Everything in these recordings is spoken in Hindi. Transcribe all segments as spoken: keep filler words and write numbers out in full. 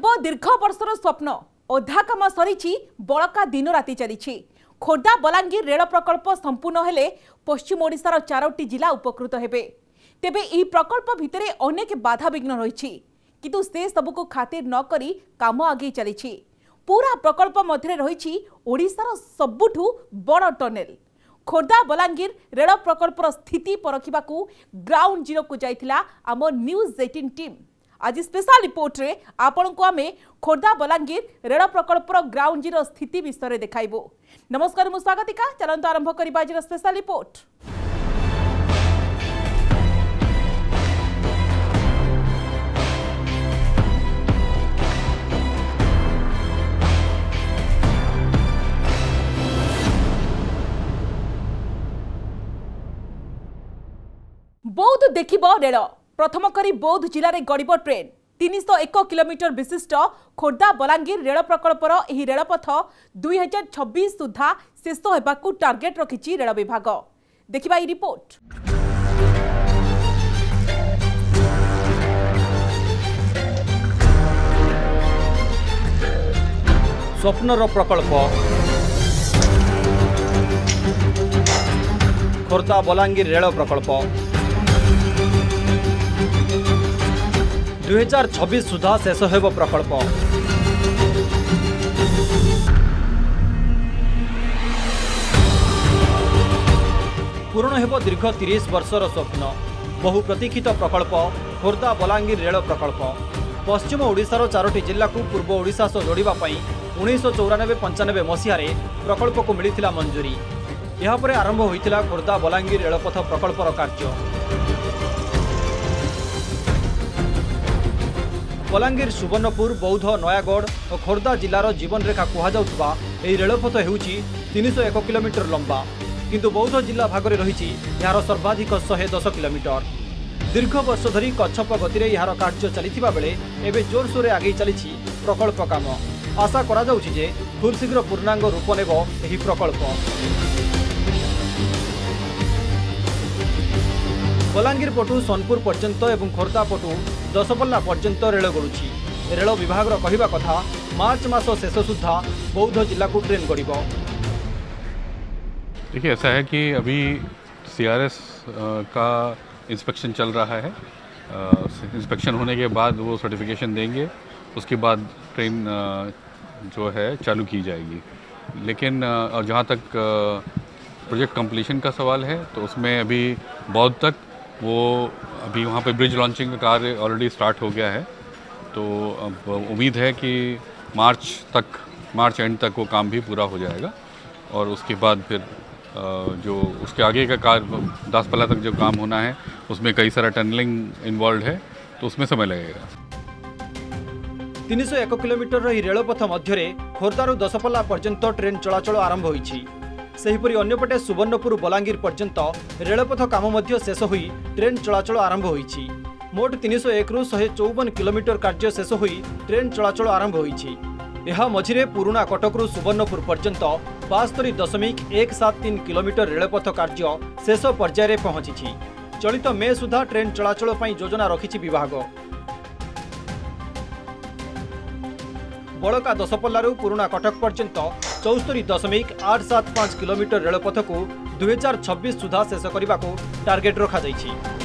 हेब दीर्घ वर्षर स्वप्न अधा काम सरी बड़का दिन राति चली खोर्धा बलांगीर रेल प्रकल्प संपूर्ण हेले पश्चिम ओडिशार चारोटी जिला उपकृत हेबे। तेबे यह प्रकल्प भितरे अनेक बाधा विघ्न रही किंतु से सबको खातिर न करी काम आगे चली पूरा प्रकल्प मध्य रही ओडिशार सबुठु बड़ टनेल। खोर्धा बलांगीर रेल प्रकल्पर स्थिति परखिबाकू ग्राउंड जीरो को जाइथिला आम न्यूज एटीन टीम। आज स्पेशल रिपोर्ट रे आपण को आमे खोर्धा बलांगीर रेल प्रकल्पर ग्राउंड जीरो स्थिति विषय देखाइबो। नमस्कार मु स्वागतिका चलंत आरंभ करिबा आज स्पेशल रिपोर्ट। बौद्ध देखिबो रेल प्रथम करी बौद्ध जिले में गड़ब ट्रेन तीन सौ एक किलोमीटर विशिष्ट खोर्धा बलांगीर रेल प्रकल्पर यह रेलपथ दुई हजार छब्बीस सुधा शेष होगाकू टार्गेट रखिछि रेल विभाग। देखिबा ई रिपोर्ट। स्वप्नर प्रकल्प खोर्धा बलांगीर रेल प्रकल्प दुई हजार छब्बीस सुधा शेष हेब प्रकल्प। पूर्ण हेब दीर्घ तीस वर्षर स्वप्न बहु प्रतीक्षित प्रकल्प खोर्धा बलांगीर रेल प्रकल्प पश्चिम ओडिशार चारोटी जिला को पूर्व ओडिशा सह जोड़िबा पई उन्नीस चौरानबे पंचानबे मसीह प्रकल्प को मिलिथिला मंजूरी। यह पर आरंभ होइथिला खोर्धा बलांगीर रेलपथ प्रकल्पर कार्य। बलांगीर सुवर्णपुर बौद्ध नयागढ़ और खोर्धा जिलार जीवन रेखा कहुवा यह रेलपथ होउछि तीन सौ एक किलोमीटर लंबा किंतु बौद्ध जिला भागरे रही यार सर्वाधिक शहे दस किलोमीटर। दीर्घ वर्ष धरी कच्छप गति यार कार्य चली बेले एवं जोरसोर आगे चली प्रकल्प काम। आशा करा जाउछि जे खूब शीघ्र पूर्णांग रूप नेब एही प्रकल्प। बलांगीर पटु सोनपुर पर्यंत एवं खोर्धा पटु दशपल्ला पर्यंत रेल गड़ुछि। रेल विभाग कहवा कथा मार्च मास शेष सुधा बौद्ध जिला को ट्रेन गड़िब। देखिए ऐसा है कि अभी सीआरएस का इंस्पेक्शन चल रहा है। इंस्पेक्शन होने के बाद वो सर्टिफिकेशन देंगे, उसके बाद ट्रेन जो है चालू की जाएगी। लेकिन और जहाँ तक प्रोजेक्ट कंप्लीशन का सवाल है तो उसमें अभी बौद्ध तक वो अभी वहाँ पे ब्रिज लॉन्चिंग का कार्य ऑलरेडी स्टार्ट हो गया है। तो अब उम्मीद है कि मार्च तक मार्च एंड तक वो काम भी पूरा हो जाएगा और उसके बाद फिर जो उसके आगे का कार्य दसपल्ला तक जो काम होना है उसमें कई सारा टनलिंग इन्वॉल्व है तो उसमें समय लगेगा। तीन सौ एक किलोमीटर रही रेलपथ मध्य खोर्धारू दशपल्ला पर्यंत ट्रेन चलाचल आरंभ होइछि। सेहिपरि अन्यपटे सुवर्णपुर बलांगीर पर्यंत रेलपथ काम मध्य शेष होई ट्रेन चलाचल आरंभ होइछि। मोट तीन सौ एक रु शहे चौवन किलोमीटर कार्य शेष होई ट्रेन चलाचल आरंभ होइछि। यह मझिरे पुराना कटकरू सुवर्णपुर पर्यंत बास्तरी दशमिक एक सात तीन किलोमीटर रेलपथ कार्य शेष पर्यायर पहुंची। चलित मे सुधा ट्रेन चलाचल पई योजना रखिछि विभाग। बड़का दशपल्लारू पुराना कटक पर्यंत चौस्तरी दशमिक आठ सात पाँच किलोमीटर रेलपथ को दुई हजार छब्बीस सुधा शेष करने को टार्गेट रखा जाइछि।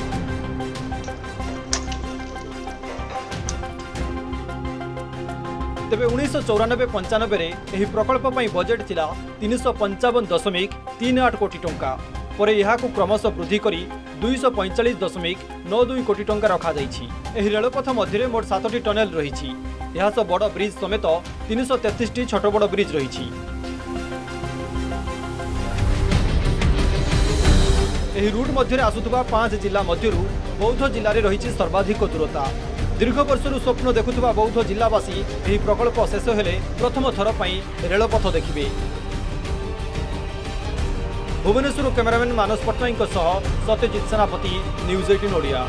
तेबे उन्नीस चौरानबे पंचानबे यह प्रकल्प पई बजेट थिला तीन सौ पंचावन दशमिक तीन आठ कोटी टंका पर यह क्रमशः वृद्धि करी दुई सौ पैंचाश दशमिक नौ दुई कोटी टंका रखा जाइछि। एही रेलपथ मध्य मोट सातटी टनेल रही यह सब बड़ ब्रिज समेत तीन सौ तैंतीस टी छोट बड़ ब्रिज रही। एही रूट मध्य आसुथुबा पांच जिला मध्यरु बौद्ध जिले में रही सर्वाधिक दूरता। दीर्घ वर्षर स्वप्न देखुथुबा बौद्ध जिलावासी एही प्रकल्प शेष हेले प्रथम थर पई रेलपथ देखिबे। भुवनेश्वर कैमरामैन मानस पट्टनायक सह सत्यजित सेनापति न्यूज एटीन ओडिया।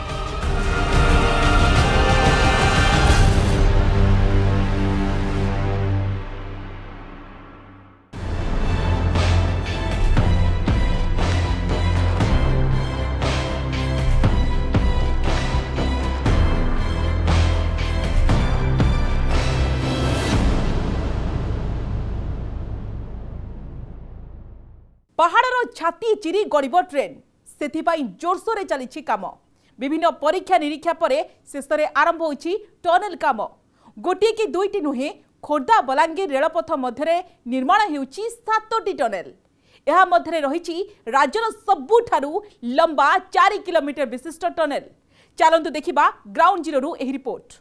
पहाड़र छाती चिरी गड़ब ट्रेन से जोरसोर चली काम विभिन्न परीक्षा निरीक्षा पर शेष में आरंभ होइछि टनेल काम गोटे कि दुईटी नुहे खोर्धा बलांगीर रेलपथ मध्य निर्माण होउछि सातटी टनेल यह मध्य रही राज्यर सबुठारु लंबा चार किलोमीटर विशिष्ट टनेल चलंतु देखिबा ग्राउंड जीरो एही रिपोर्ट।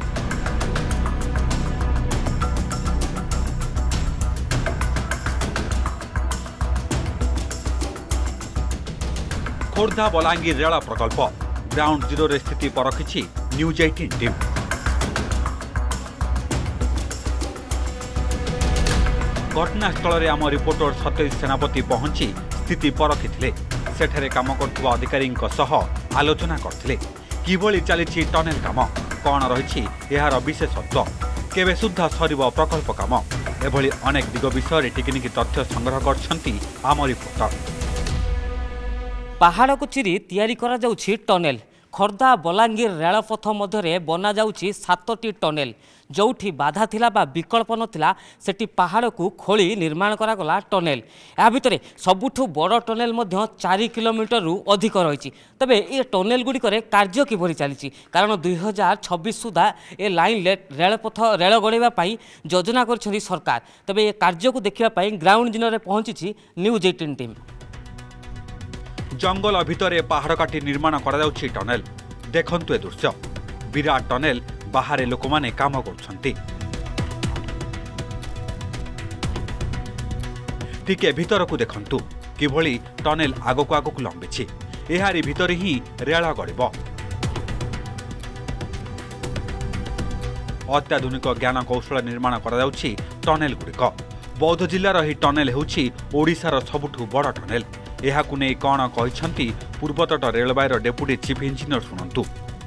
खोर्धा बलांगीर रेल प्रकल्प ग्राउंड जीरो रे स्थिति परखिछि न्यूज अठारह टीम। घटनास्थल रे आम रिपोर्टर सतीश सेनापति पहुंची स्थिति परखिथिले सेठारे काम करथुवा अधिकारी सह आलोचना करथिले किभଳି चलीछि टनेल काम कौन रही यार विशेषत्व केबे सुद्धा सरिब प्रकल्प काम एभଳି अनेक दिग विषय टिकनिकी तथ्य संग्रह करछंती आम रिपोर्टर। पहाड़ को चिरी तैयारी करा जाउछि टनेल खोर्धा बलांगीर रेलपथ मध्य बना जाउछि सातटी टनेल जोठी बाधा थिला बा विकल्प नथिला सेठी पहाड़ को खोली निर्माण करा गला टनेल या भितरे सबुठु बड़ टनेल मध्य चार किलोमीटर रु अधिक रही तबे ये टनेल गुड़ी करे कार्य किभरि चली कारण दुई हजार छब्बीस सुधा ए लाइन रेलपथ रेल गड़ाइबा पई योजना कर सरकार तबे ये कार्य को देखिबा पई ग्राउंड जिनो रे पहुंची न्यूज अठारह टीम। जंगल भितर पहाड़ काटी निर्माण करा जाउछि टनेल देखंतु ए दृश्य विराट टनेल बाहर लोक माने काम करछंती टिके भीतर को देखंतु किभଳି टनेल आगो आगो लंबिछि एहारी भीतर ही रेल गड़िब अत्याधुनिक ज्ञान कौशल निर्माण करा जाउछि टनेल गुड़िक बौद्ध जिल्लार ही टनेल हेउछि ओडिशार सबुठु बड़ टनेल एहाकु नै कौन कहिसंती पूर्वतट रेलवाईर डेपुटी चीफ इंजीनियर शुणु।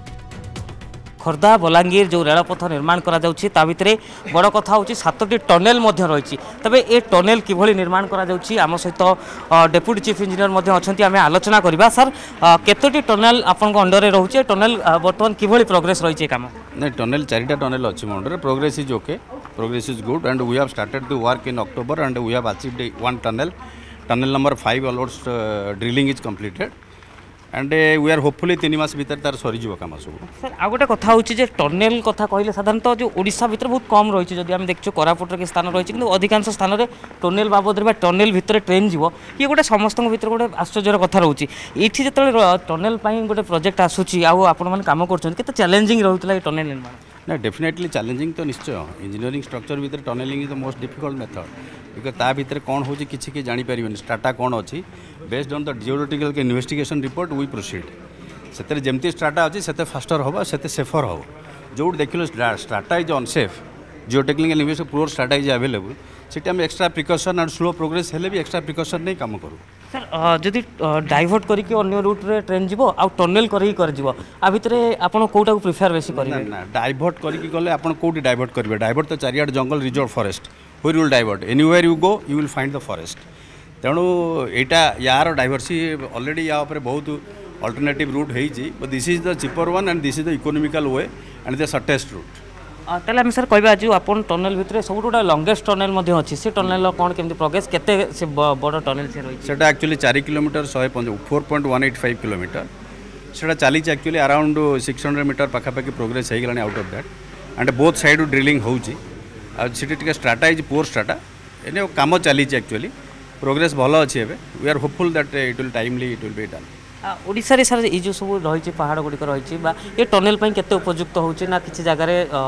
खोर्धा बलांगीर जो रेलपथ निर्माण करा जाउछि ता भितरे बड़ कथा होछि सातटी टनेल मध्य रही तबे ए टनेल किभଳି निर्माण करा जाउछि आम सहित डेपुटी चीफ इंजीनियर मध्य अछंती आमे आलोचना करबा। सर केतोटी टनेल आपनको अंडर रे रहउछि टनेल वर्तमान किभଳି प्रोग्रेस रही काम नै टनेल चारिटा टनेल अछि under progress is okay progress is good and we have started to work in October and we have achieved one tunnel tunnel number five almost drilling is completed and we are hopefully तीन मास भीतर तार सरी जीव काम सब। सर आ गोटे कथा होछि जे टनेल कथा कहले साधारणतः जो ओडिशा भीतर बहुत कम रही जदि आम देखछु कोरापुट के स्थान रही किंतु अधिकांश स्थान रे टनेल बाबद रे टनेल भीतर ट्रेन जीव ये गोटे समस्त भीतर गोटे आश्चर्यर कथा रहउछि एठी जतले टनेल पई गोटे प्रोजेक्ट आसुछि आ आपण माने काम करछन केते चैलेंजिंग रहउतला ए टनेल निर्माण ना डेफिनेटली चैलेंजिंग तो निश्चय इंजीनियरिंग स्ट्रक्चर भीतर tunneling is the most difficult method because ता भीतर कौन होछि किछि के जानि परिबनि स्ट्राटा कौन अछि बेस्ड ऑन द जियोलॉजिकल के इन्वेस्टिगेशन रिपोर्ट वी प्रोसीड सेते जेमती स्ट्राटा अछि सेते फास्टर होबा सेते सेफर हो जो देखिलो strata is unsafe geotechnical investigation पूरा स्ट्राटा इज अवेलेबल सेटा हम extra precaution and slow progress हेले भी एक्स्ट्रा प्रिकॉशन नहीं काम करू। सर जदि डाइवर्ट करके अन्य रूट रे ट्रेन जीवो आ टनेल करही कर जीवो आ भितरे आपण कोटा को प्रिफर बेसी करिवे ना डाइवर्ट करके गले आपण कोटी डाइवर्ट करबे डाइवर्ट तो चारियाड जंगल reserve forest where will divert anywhere you go you will find the forest तेणु एटा यार डाइवर्सी ऑलरेडी या ऊपर बहुत अल्टरनेटिव रूट है but this is the cheaper one and this is the economical way and the shortest route. ताले हम सर कहबा आज आपन टनेल भितरे सब गोटा लॉन्गेस्ट टनेल मध्ये अछि से टनेल कोन केमति प्रोग्रेस केते से बड़ टनेल से रही सेटा एक्चुअली चार kilometer four point one eight five kilometer सेटा चली actually around six hundred meter पाखापाखि प्रोग्रेस हो गलानी out of that and both side drilling होउची आ सिटी टिके स्ट्राटा इज पोर स्ट्राटा एने काम चली एक्चुअली प्रोग्रेस भल अच्छी एबे we are hopeful that it will timely it will be done. Odisha रे सर ये जो सब रही पहाड़ गुड़िक रही ये टनेल केते उपयुक्त होची ना किसी जगह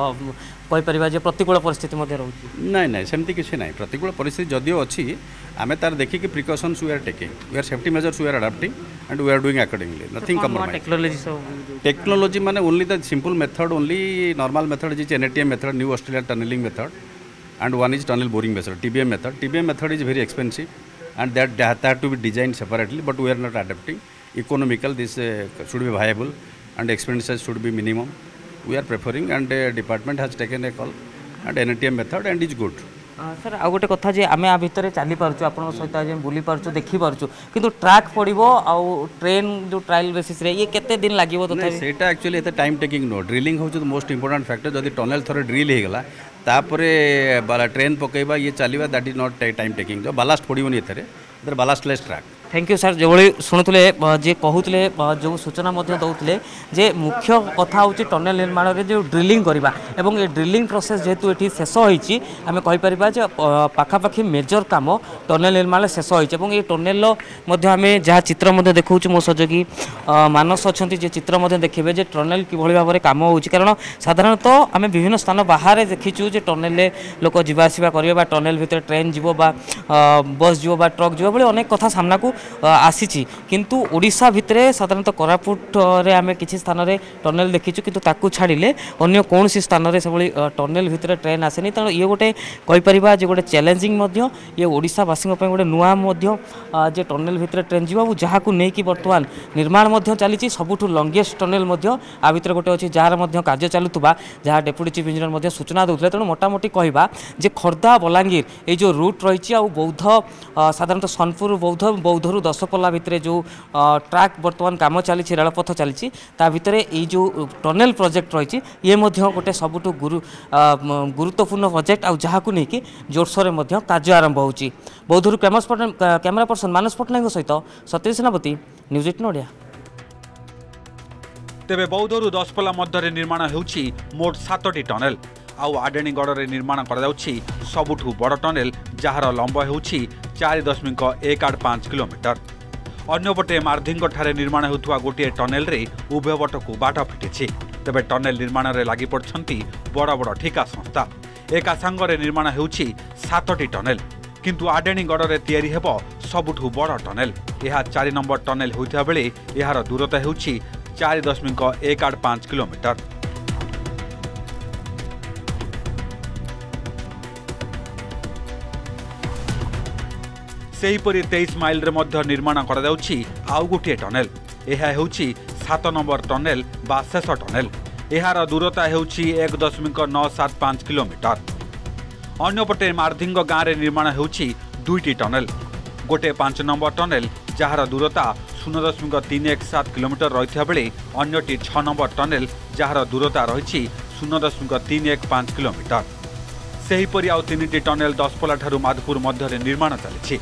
कहि परिबा जे प्रतिकूल परिस्थिति मध्ये रहउची नहीं नहीं सेमती किसी नहीं प्रतिकूल परिस्थिति जदियो अच्छी आम तार देखिए precautions we are taking we are safety measures we are adapting and we are doing accordingly nothing compromise technology technology माने only the simple method only normal method is NATM method new Australia tunneling method and one is tunnel boring method T B M method T B M method is very expensive and that that have to be designed separately but we are not adapting economical this uh, should be viable and expenses should be minimum we are preferring and uh, department has taken a call and N A T M method and is good। Sir आ गोटे कथा जे आमे आ भितर चली पारछु आपन सहित आज बुली पारछु देखि पारछु किंतु ट्रैक पड़िबो आ ट्रेन जो ट्रायल बेसिस रे ये केते दिन लागिवो तथा सेटा एक्चुअली एते टाइम टेकिंग नो ड्रिलिंग होछ द मोस्ट इंपोर्टेंट फैक्टर जदि टनल थरे ड्रिल हे गला तापरे बाला ट्रेन पकेबा ये चलीबा that is not time taking जो बालास्ट पड़िबोनी एथरे there ballastless track. Thank you sir जो शुणुले जे कहते जो सूचना दौले जे मुख्य कथा हूँ टनेल निर्माण में जो ड्रिलिंग करवा एवं ये ड्रिलिंग प्रोसेस जेहेतु ये शेष होती आम कहीपर पाखापाखि मेजर काम टनेल निर्माण शेष होती ये टनेल आम जहाँ चित्र देखा मो सहयोगी मानस अच्छा जे चित्र देखिए जे टनेल कि भाव में कम हो कारण साधारणतः आम विभिन्न स्थान बाहर देखीचु जे टनेल लोक जावासवा करेंगे टनेल भितर ट्रेन जीव बस जीव ट्रक जीव भाई अनेक कथा सामना को आसी किंतु ओडिशा भितरे साधारणतः कोरापुट रे आमे किछि स्थान रे टनेल देखीचु किंतु ताकू छाड़िले अन्य कौन सी स्थान रे सबली टनेल भितरे ट्रेन आसेनी तेणु ये गोटे कहि परिबा जे गोटे चैलेंजिंग मध्य ये ओडिशा वासी पय गोटे नुआ मध्य जे टनेल भितरे ट्रेन जीवा जहाँ को नहीं कि वर्तमान निर्माण मध्य चली सबुठु लंगेस्ट टनेल मध्य आ भितर गोटे अच्छी जार मध्य कार्य चलुवा जहाँ डेप्यूटी चीफ इंजीनियर मध्य सूचना देउथले तेणु मोटामोटी कहबा जे खोर्धा बलांगीर ये जो रूट रही आ बौद्ध साधारणतः सोनपुर बौद्ध बौद्ध दशपल्ला भितर जो ट्रैक बर्तमान काम चली रेलपथ चली भितर ये जो टनेल प्रोजेक्ट रही ये गोटे सबुठु गुरु गुरुत्वपूर्ण प्रोजेक्ट आ जहाँ को लेकिन जोरसोर कार्य आरंभ होची। बौद्धरू कैमरा पर्सन मानस पट्टनायक सहित सतीश सेनापति न्यूज एटीन ओडिया। तेबे बौद्धरू दशपल्ला मध्य निर्माण होउछि मोट सातटी टनेल आउ आडेणीगढ़ में निर्माण कराଯାଉଛି सबुठु बड़ टनेल जार लंब होउछि चार दशमिक एक आठ पाँच किलोमीटर। अन्यपटे मार्धिंग ठारे निर्माण होउथुवा गोटे टनेल रे उभय पटकू बाट फिटिछि। तेबे टनेल निर्माण रे लागि पड़छंती बड़ बड़ ठिका संस्था। एका संगरे निर्माण होउछि सातटी टनेल किंतु आडेणीगढ़ में तैयारी हेबो सबुठु बड़ टनेल। यह चार नंबर टनेल होइथा बेले यार दूरता होउछि चार दशमिक एक आठ पाँच किलोमीटर। सेहीपरि तेईस माइल रे मध्य निर्माण कराଯାଉଛି आउ गोटे टनेल। यह होउछि सात नंबर टनेल बा शेष टनेल। यार दूरता होउछि एक दशमिक नौ सात पाँच किलोमीटर। अन्यपटे मार्धिंग गाँव में निर्माण होउछि दुईटी टनेल। गोटे पांच नंबर टनेल जार दूरता शून्य दशमिक तीन एक सात किलोमीटर रही बेले अन्यटी छ नंबर टनेल जार दूरता रही शून्य दशमिक तीन एक पाँच किलोमीटर। सेहीपरि आउ तीनिटी टनेल दशपल्ला ठारू माधपुर मध्य निर्माण चली।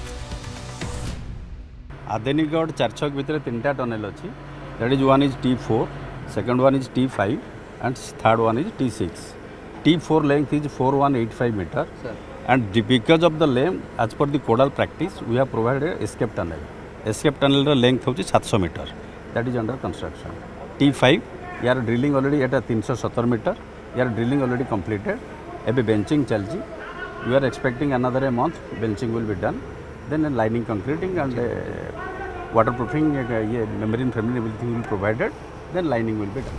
आदेनीगढ़ चार छक भितर तीन टा टनेल अच्छी that is one is T four second one is T five and third one is T six. T four length is four one eight five meter and because of the length as per the codal practice we have provided escape tunnel. Escape tunnel रा लेंथ होची सात सौ meter that is under construction. T five यार ड्रिलिंग ऑलरेडी एटा तीन सौ सत्तर मीटर यार ड्रिलिंग ऑलरेडी कंप्लीटेड एबे बेंचिंग चलची। We are expecting another a month benching will be done then lining concreting and uh, waterproofing uh, yeah, membrane framing everything will be provided then lining will be done।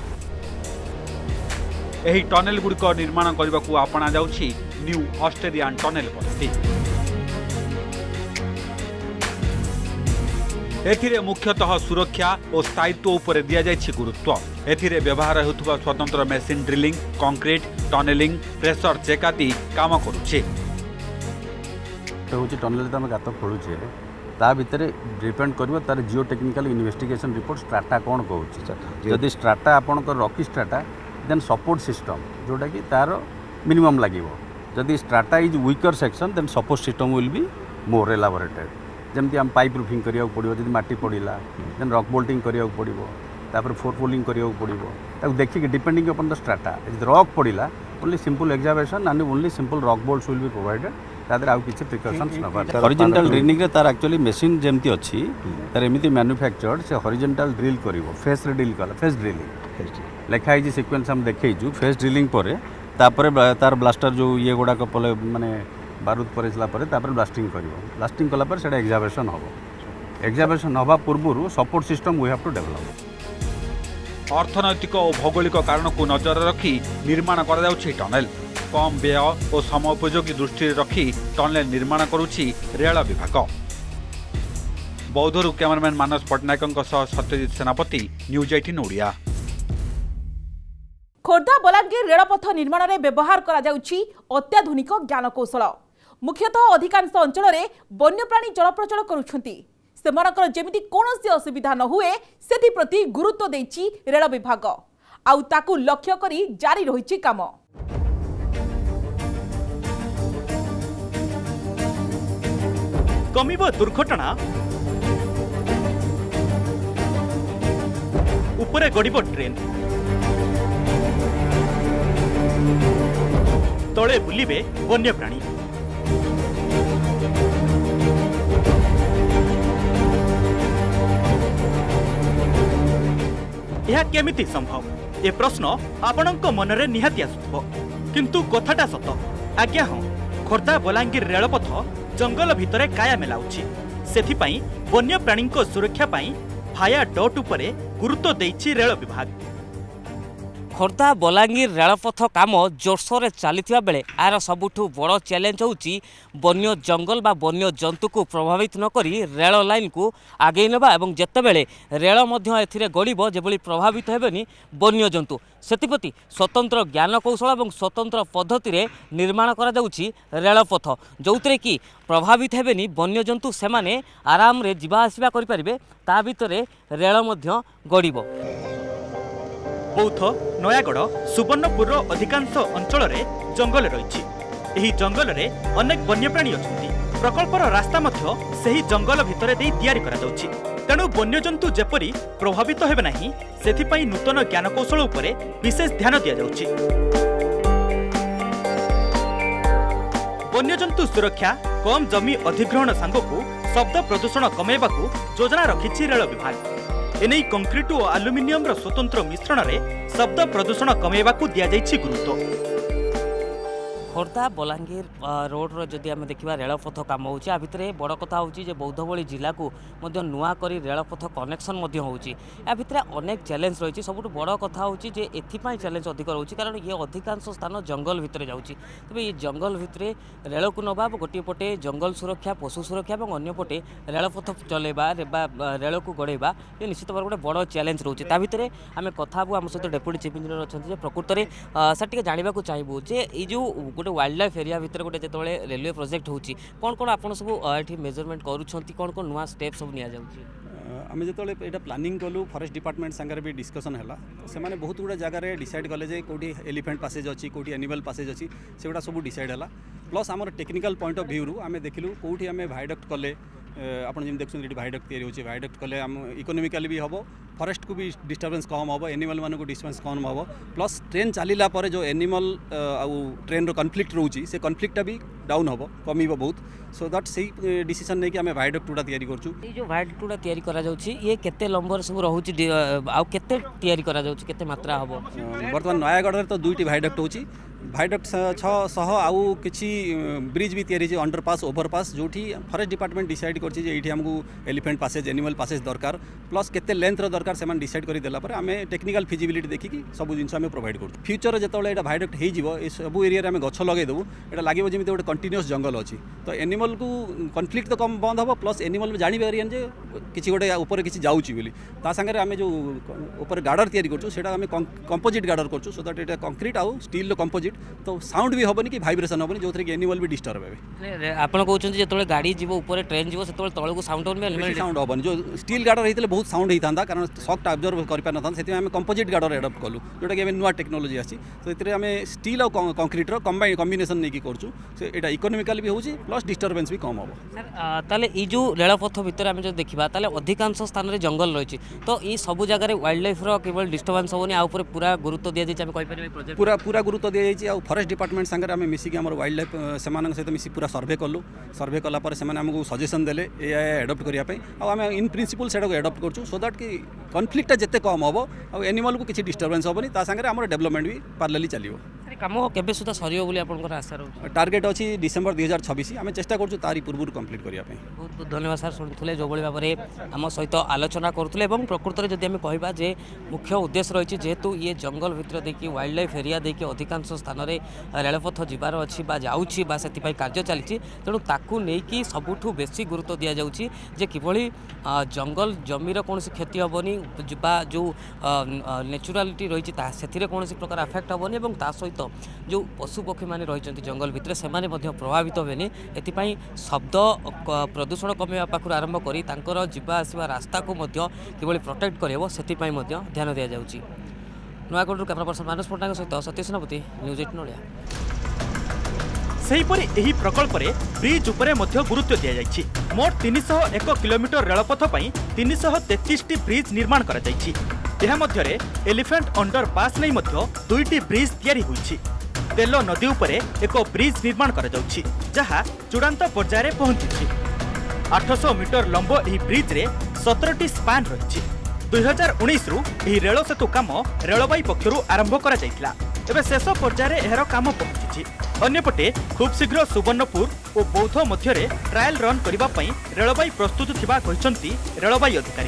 एही टनेल गुड़िक निर्माण करने को अपना जाउछि न्यू ऑस्ट्रेलियन टनेल पद्धति। एथिरे मुख्यतः सुरक्षा और स्थायित्व उपर दिया जायछि गुरुत्व। एथिरे व्यवहार होतुवा स्वतंत्र machine drilling concrete tunneling pressure check आदि काम करुछि। हूँ टनेल आम गात खोलुचे ता भितर डिपेंड कर तार geotechnical investigation report strata कौन कहूँ। जदि स्ट्राटा आपण rocky strata then support system जोटा कि तार मिनिमम लगे। जदि strata is weaker section then support system will be more elaborated. जमती आम पाइप प्रूफिंग करिया पड़ो जदि माटी पड़ा देन रॉक बोल्टिंग करिया पड़ो तापर फोर पोलिंग करिया पड़ो देखिए depending upon the strata rock पड़ा only simple examination and only simple rock bolts will be provided तादर आउ किछि प्रिकॉशंस नबा। हॉरिजॉन्टल ड्रिलिंग रे तार एक्चुअली मशीन जेमती अछि तार एमिति मैन्युफैक्चर्ड से हॉरिजॉन्टल ड्रिल करिवो फेस रे ड्रिल कला फेस ड्रिलिंग लेखा है सीक्वेंस हम देखैजु फेस ड्रिलिंग परे तापर तार ब्लास्टर जो ये गुडा को पले माने बारूद परेसला परे तापर ब्लास्टिंग करिवो ब्लास्टिंग कला पर सेटा एग्जामिनेशन होबो। एग्जामिनेशन हवा पूर्वरु support system we have to develop. अर्थनैतिक और भौगोलिक कारण को नजर रखी निर्माण करा जाउछि टनेल। कम व्यय और समयोपयोगी दृष्टि रखी टनेल निर्माण करुछि रेल विभाग। बौद्धरू cameraman Manas Pattnaik Satyajit Senapati news eighteen Odia. Khordha Balangir रेलपथ निर्माण में व्यवहार करा जाउछि अत्याधुनिक ज्ञानकौशल। मुख्यतः अधिकांश अंचल में वन्यप्राणी चलप्रचल करुछंती सेमानकर जेमिति कोनोसी असुविधा न हुए सेति प्रति गुरुत्व देछि रेल विभाग आउ ताकू लक्ष्य करी जारी रहिछि काम। कमिबो दुर्घटना उपरे गड़िबो ट्रेन तले बुलिबे वन्यप्राणी यह केमिति संभव ए प्रश्न आपणक मनरे निहाती आसुथिबो किंतु कथाटा सत आज्ञा हाँ खोर्धा बलांगीर रेलपथ जंगल भितरे काया मेलाउछि सेथिपाई वन्यप्राणी सुरक्षा पाई फाया डट उपरे गुरुत्व देइछि रेल विभाग। खोर्धा बलांगीर रेलपथ काम जोरसोर चली बेले यार सबुठु बड़ चैलेंज होउछि वन्य जंगल बा वन्य जंतु को प्रभावित न करी रेल लाइन को आगे नेबा एवं जेतेबेले रेल मध्य एथिरे गड़िबो जेबोली प्रभावित हेबेनी वन्य जंतु सेतिप्रति स्वतंत्र ज्ञान कौशल और स्वतंत्र पद्धति रे निर्माण करा जाउछि रेलपथ जोउतरे कि प्रभावित हेबेनी वन्य जंतु सेमाने आराम रे जीवा आसीबा करि परिबे ता भितरे रेल मध्य गड़िबो। बौद्ध नयागढ़ सुवर्णपुर अधिकांश अंचल जंगल रही जंगल में अनेक वन्यप्राणी अच्छा प्रकल्पर रास्ता से जंगल भितर तेणु वन्यजंतु जेपरी प्रभावित हेबे नहीं से नूतन ज्ञानकौशल उपरे विशेष ध्यान दि जाउछि। वन्यजंतु सुरक्षा कम जमी अधिग्रहण सांगकु शब्द प्रदूषण कमेबाकू योजना रखिछि रेल विभाग। एने कंक्रीट और आलुमिनियम स्वतंत्र मिश्रण में शब्द प्रदूषण कमेबाकू दिया जाइछि गुरुत्व। खोर्धा बलांगीर रोड्र जदि आम देखा रेलपथ कम हो भितर बड़ कथा हूँ बौद्ध भली जिला को नुआ करी रेलपथ कनेक्शन या भितर अनेक चैलेंज रही सबुठ बड़ कथा हूँ एपाई चैलेंज अधिक रोचे कारण ये अधिकांश स्थान जंगल भितर जाऊँगी तेज ये जंगल भितर रेल को नवा गोटे पटे जंगल सुरक्षा पशु सुरक्षा और अंपटे रेलपथ चलैबा रेल को गड़ेबा ये निश्चित भाव गोटे बड़ चैलेंज रोचे भितर आम कथा आम सहित डेप्यूटी चीफ इंजीनियर अच्छा प्रकृत में सर टे जानवा चाहबू जे ये गोटे वाइल्ड लाइफ एरिया भितर गोटे जो रेलवे प्रोजेक्ट होची कौन कौन आप सब ये मेजरमेंट करुँच कौन कौन नुआ स्टेप सब नि आम जो यहाँ प्लानिंग कलु फॉरेस्ट डिपार्टमेंट सांगे भी डिस्कसन है से मैंने बहुत गुड़ा जगह डिसाइड कले जे कौटी एलिफेंट पासेज अच्छी कौटी एनिमल पासेज अच्छी से गुड़ा सब डिसाइड है प्लस आम टेक्निकल पॉइंट ऑफ व्यू आम देखिलु कौटी आम भाइडक्ट कले आप देखते भाइडक्ट तैयारी होची भाइडक्ट कले आम इकोनोमिकली भी हम फॉरेस्ट को भी डिस्टर्बेंस कम हम एनिमल मान को डिस्टर्बेंस कम हम प्लस ट्रेन चलला पर जो एनिमल आउ ट्रेन रो कन्फ्लिक्ट रोची से कन्फ्लिक्टा भी डाउन हम कम बहुत सो दैट से डिसीजन नहीं कि आम भाइडक्ट गुड़ा तैयारी करछु। जो भाइडक्ट गुड़ा तैयारी करा जाउची ये केते लंबर सब रहउची आ केते तैयारी करा जाउची केते मात्रा हबो वर्तमान नयागढ़ तो दुईटी भाइडक्ट होची भाइडक्ट छः शह आउ किसी ब्रिज भी तैयारी अंडरपास ओभरपास जो फॉरेस्ट डिपार्टमेंट डिसाइड कर आमको एलिफेंट पासेज एनिमल पासेज दरकार प्लस केते लेंथ दरकार से डिसाइड करदेला आम टेक्निकल फिजिबिलिटी देखिकी सब जिन प्रोवाइड कर फ्यूचर जो ये भाइडक्ट हो सब एरिया में गछ लगेदेवु ये लगे जमी गोटे कंटिन्यूअस जंगल अच्छी तो एनिमल को कन्फ्लिक्ट तो कम बंद हम प्लस एनिमल जानवर जे किसी गोटे ऊपर किसी जाऊँगी बोली सागर आम जो ऊपर गार्डर तैयारी करें कंपोजिट गार्डर कर सो दैट ये कंक्रीट आउ स्टील कंपोजिट तो साउंड भी हेनी कि भाइब्रेशन हेनी जो कि एनिमल भी डिस्टर्ब हे आप कहते जो गाड़ी जीव ऊपर ट्रेन जीव से तौक साउंड साउंड हेनी जो स्टील गार्डर होते बहुत साउंड होता कारण शॉक अब्जर्व कर पार ना से आम कंपोजिट गार्डर एडप्ट कलु जोटा कि नुआ टेक्नोलोजी आसी तो ये आम स्टील और कंक्रीटर कंबाइन कम्बिनेसन नहीं करूँ यहाँ इकोनोमिकल भी होची प्लस डिस्टर्बेंस भी कम हम ताले ई जो रेलपथ भितर आम जो देखा ताले अधिकांश स्थान में जंगल रही तो ये सब जगह वाइल्ड लाइफ केवल डिस्टर्बेंस होनी आ पूरा गुरुत्व दि जाए पूरा पूरा गुरुत्व दि जाए फॉरेस्ट डिपार्टमेंट सांगे आम मिसिक आम वाइल्ड लाइफ से सहित मिसी पूरा सर्वे कलु सर्वे कलापर से आमको सजेसन देले ए एडप्ट करने आम इन प्रिंसिपल से एडप्ट करूँ सो दैट कि कन्फ्लिक्ट जिते कम हम आ एनिमल को किसी डिस्टर्बेंस हेनी सागर आम डेवलपमेंट भी पार्लाली चलो कम केबे सुधा सरियो बोली आपनकर आशा रहो टार्गेट अच्छी डिसेम्बर दुई हजार छब्बीस आम चेष्टा करूँ तारी पूर्व कंप्लीट करने बहुत बहुत धन्यवाद सर शुणुले जो भाव में आम सहित आलोचना करुले प्रकृत में जब आम कहवा जे मुख्य उद्देश्य रही जेहेतु ये जंगल भितर देखिए वाइल्ड लाइफ एरिया देखिए अधिकांश स्थान में रेलपथ जीवार अच्छी जाऊँगी से कार्य चली तेणु ताकू नहीं सबुठू बेसी गुरुत्व दि जाऊँगी जे किभली जंगल जमीर कौन क्षति हेनी जो नेचुरालिटी रही से कौन प्रकार अफेक्ट हेनी और ता सहित जो पशु पक्षी मैंने रही जंगल भितर से प्रभावित हेनी एथिपाई शब्द प्रदूषण कमेवा पाखु आरंभ करी तांकर जीवा आसवा रास्ता को किभली प्रोटेक्ट करहब से ध्यान दि जाऊँगी। नयागढ़ कैमरा पर्सन मानस पट्टनायक सहित सतीश सेनापति न्यूज एटीन ओडिया। सेहीपरि एही प्रकल्प रे ब्रिज उपरे मध्य गुरुत्व दिया जायछि। मोट तीन सौ एक किलोमीटर रेलपथ पई तीन सौ तैंतीस टी ब्रिज निर्माण करा जायछि। एहा मध्य रे एलिफेंट अंडर पास नै मध्य दुईटी ब्रिज तयारी होइछि। तेलो नदी उपरे एक ब्रिज निर्माण करा जाउछि जहा चूड़ांत पर्याय रे पहुंचिछि। आठ सौ मीटर लंब एही ब्रिज रे सत्रह टी स्पान रहिछि। दुई हजार उन्नीस रु एही रेल सेतु काम रेलबाई पक्षरु आरंभ करा जायतिला। एबे शेष पर्याय रे एहर काम पहुंचिछि। अन्यपटे खूब शीघ्र सुवर्णपुर और बौद्ध मध्य रे ट्रायल रन करबा पई रेलबाई प्रस्तुत थिबा कहिसंती रेलबाई अधिकारी।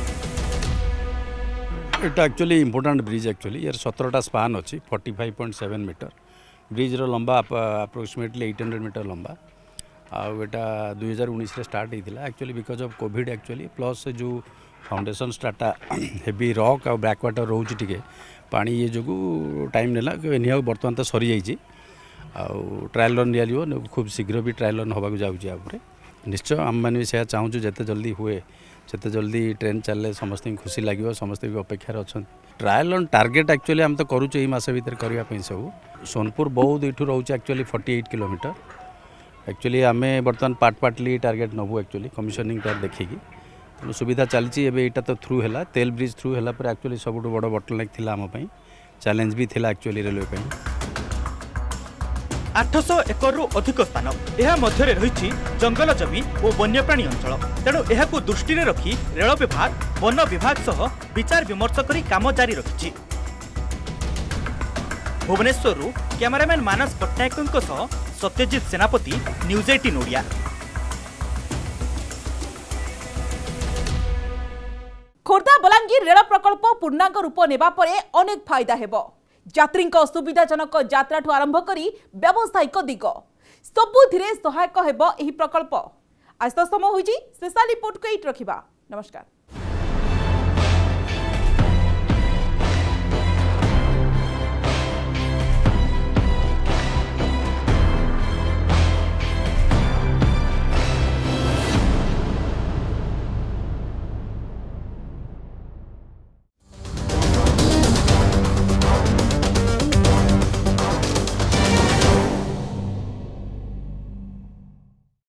एटा एक्चुअली इंपोर्टेंट ब्रिज एक्चुअली यार सत्रह स्पान अच्छी forty five point seven metre bridge रो लंबा अप्रोक्सीमेटली एट हंड्रेड मीटर लंबा आटा दुई हजार उन्नीस स्टार्ट होता actually because of Covid actually plus जो फाउंडेशन स्टार्टा हेवी रॉक और बैक वाटर रोचे टिके पानी ये जो टाइम नेला निहा बर्तमान तो सरी जाइए ट्रायल रन दिया खूब शीघ्र भी ट्रायल रन होगा जाऊँगे निश्चय आम मैंने भी चाहूँ जिते जल्दी हुए जिते जल्दी ट्रेन चले समस्त खुशी लगे समस्ते भी अपेक्षार अच्छा ट्रायल रन टार्गेट एक्चुअली आम तो करूँ यही मस भर करने सब सोनपुर बौद्ध यू रोचे actually forty eight kilometre actually आम बर्तमान पार्ट पार्टली टार्गेट नबू एक्चुअली कमिशनिंग टार देखिकी तेणु सुविधा चलती एटा तो थ्रू है तेल ब्रिज थ्रू है एक्चुअली सब बड़ बटलनेक थिला आम पई चैलेंज भी थिला एक्चुअली रेलवे आठ सौ एकर रु अधिक स्थान यह मध्य रही जंगल जमी और वन्यप्राणी अंचल तेणु यह दृष्टि रखी रेल विभाग वन विभाग सह विचार विमर्श करी काम जारी रखिछि। भुवनेश्वर कैमरामैन मानस पट्टनायक सह Satyajit Senapati news eighteen Odia. Khordha Balangir rail प्रकल्प पूर्णांग रूप नेबा परे अनेक फायदा हेबो। यात्री सुविधाजनक यात्रा ठू आरंभ करी व्यावसायिक दिग सबुथिरे सहायक हेबो एही प्रकल्प। आज तो समय होइछि स्पेशल रिपोर्ट को एट रखिबा। नमस्कार।